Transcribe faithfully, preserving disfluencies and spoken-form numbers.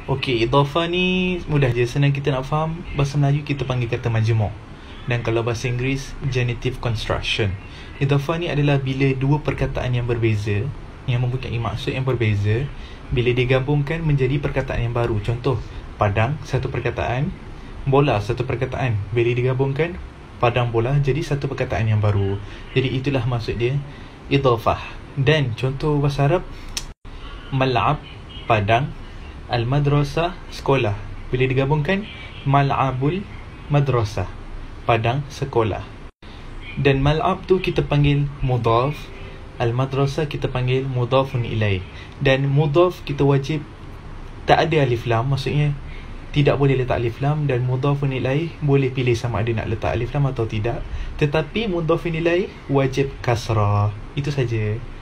Okey, idhafah ni mudah je, senang kita nak faham. Bahasa Melayu kita panggil kata majmuk, dan kalau bahasa Inggeris genitive construction. Idhafah ni adalah bila dua perkataan yang berbeza, yang mempunyai maksud yang berbeza, bila digabungkan menjadi perkataan yang baru. Contoh, padang satu perkataan, bola satu perkataan. Bila digabungkan, padang bola jadi satu perkataan yang baru. Jadi itulah maksud dia idhafah. Dan contoh bahasa Arab, mal'ab padang, al-madrasah sekolah. Bila digabungkan, mal'abul madrasah, padang sekolah. Dan mal'ab tu kita panggil mudhaf, al-madrasah kita panggil mudhafun ilaih. Dan mudhaf kita wajib tak ada alif lam, maksudnya tidak boleh letak alif lam. Dan mudhafun ilaih boleh pilih sama ada nak letak alif lam atau tidak, tetapi mudhafun ilaih wajib kasrah. Itu saja.